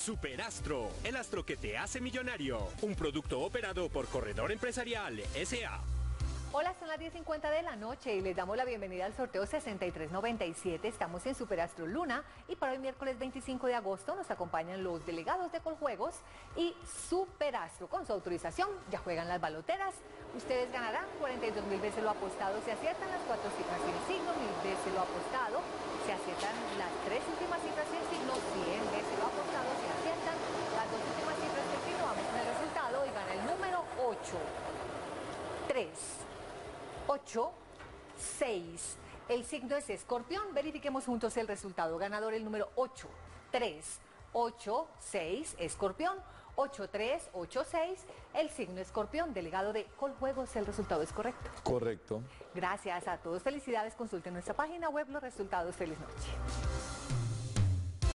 Superastro, el astro que te hace millonario. Un producto operado por Corredor Empresarial S.A. Hola, son las 10:50 de la noche y les damos la bienvenida al sorteo 6397. Estamos en Superastro Luna y para hoy miércoles 25 de agosto nos acompañan los delegados de Coljuegos y Superastro. Con su autorización ya juegan las baloteras. Ustedes ganarán 42.000 veces lo apostado. Se aciertan las 4 cifras sin signo, 1.000 veces lo apostado. Se aciertan las 3 últimas cifras sin signo, 100 veces lo apostado. Se aciertan las 2 últimas cifras sin signo. Vamos con el resultado y gana el número 8, 3, 8, 6. El signo es Escorpión. Verifiquemos juntos el resultado. Ganador el número 8, 3, 8, 6. Escorpión. 8, 3, 8, 6. El signo Escorpión. Delegado de Coljuegos, ¿el resultado es correcto? Correcto. Gracias a todos. Felicidades. Consulten nuestra página web los resultados. Feliz noche.